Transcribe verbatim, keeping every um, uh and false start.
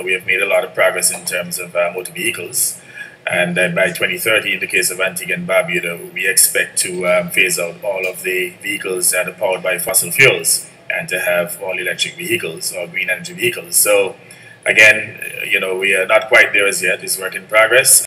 we have made a lot of progress in terms of uh, motor vehicles. And then by twenty thirty, in the case of Antigua and Barbuda, we expect to um, phase out all of the vehicles that are powered by fossil fuels and to have all electric vehicles or green energy vehicles. So again, you know, we are not quite there as yet. It's work in progress.